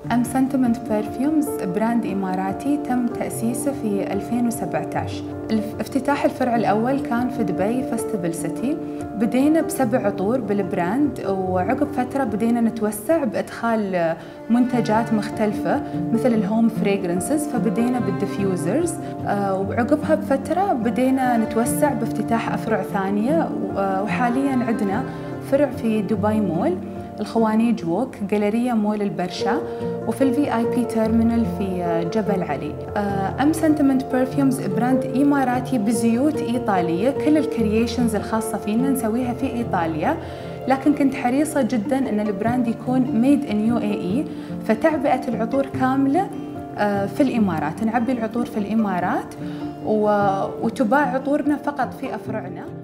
M.Sentiment Perfumes براند إماراتي تم تأسيسه في 2017. افتتاح الفرع الأول كان في دبي فستيفال سيتي. بدينا ب7 عطور بالبراند، وعقب فترة بدينا نتوسع بإدخال منتجات مختلفة مثل الهوم فريغرنسز، فبدينا بالديفيوزرز، وعقبها بفترة بدينا نتوسع بافتتاح أفرع ثانية، وحالياً عندنا فرع في دبي مول، الخوانيج ووك، جاليريا مول البرشا، وفي الفي اي بي تيرمينال في جبل علي. M.Sentiment Perfumes براند إماراتي بزيوت إيطالية، كل الكرييشنز الخاصة فينا نسويها في إيطاليا، لكن كنت حريصة جدا ان البراند يكون ميد ان UAE، فتعبئة العطور كاملة في الإمارات، نعبي العطور في الإمارات وتباع عطورنا فقط في أفرعنا.